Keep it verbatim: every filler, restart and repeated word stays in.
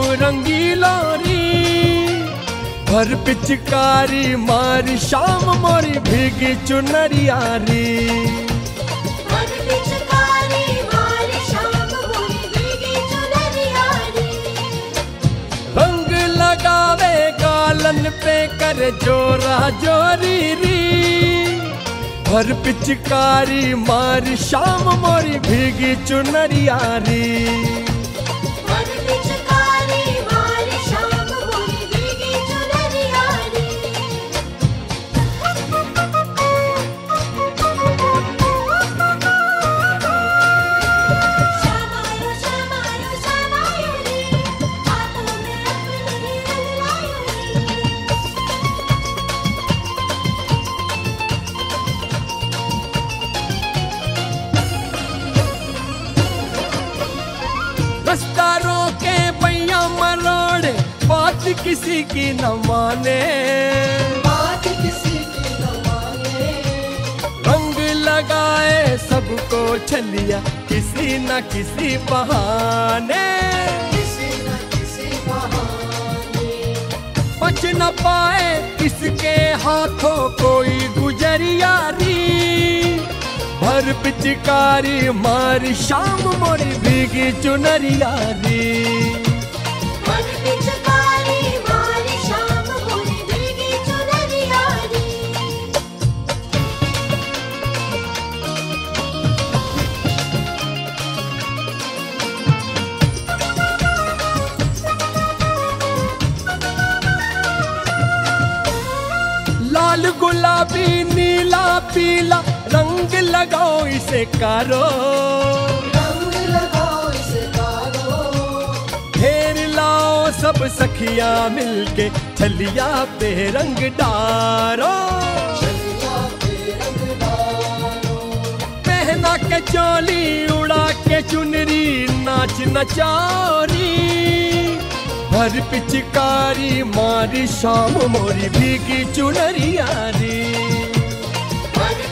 रंगीला री, भर पिचकारी मारी शाम मोरी भीगी चुनरिया री। भर पिचकारी मारी शाम मोरी भीगी चुनरिया री। रंग लगावे गालन पे कर जोरा जोरी री, भर पिचकारी मारी शाम मोरी भीगी चुनरिया री। भर पिचकारी मारी शाम मोरी भीगी चुनरिया री। श्यामायो श्यामायो श्यामायो रे, हाथों में अपने रंग लायो रे। रास्ता रोके भैया मरोड़े, बात किसी की न माने, बात किसी की न माने। रंग लगाए सबको छलिया किसी न किसी बहाने, किसी न किसी बहाने। बच न पाए किसके हाथों कोई गुजरिया री, भर पिचकारी मारी शाम मोरी भीगी चुनरिया री। भर पिचकारी मारी शाम मोरी भीगी चुनरिया री। लाल गुलाबी नीला पीला रंग लगाओ इसे कारो, रंग लगाओ इसे कारो। घेर लाओ सब सखियां मिलके छलिया पे रंग डारो। चलिया पे रंग डालो। पहना के चोली उड़ा के चुनरी नाच नचारी, भर पिचकारी मारी शाम मोरी भीगी चुनरिया री। भर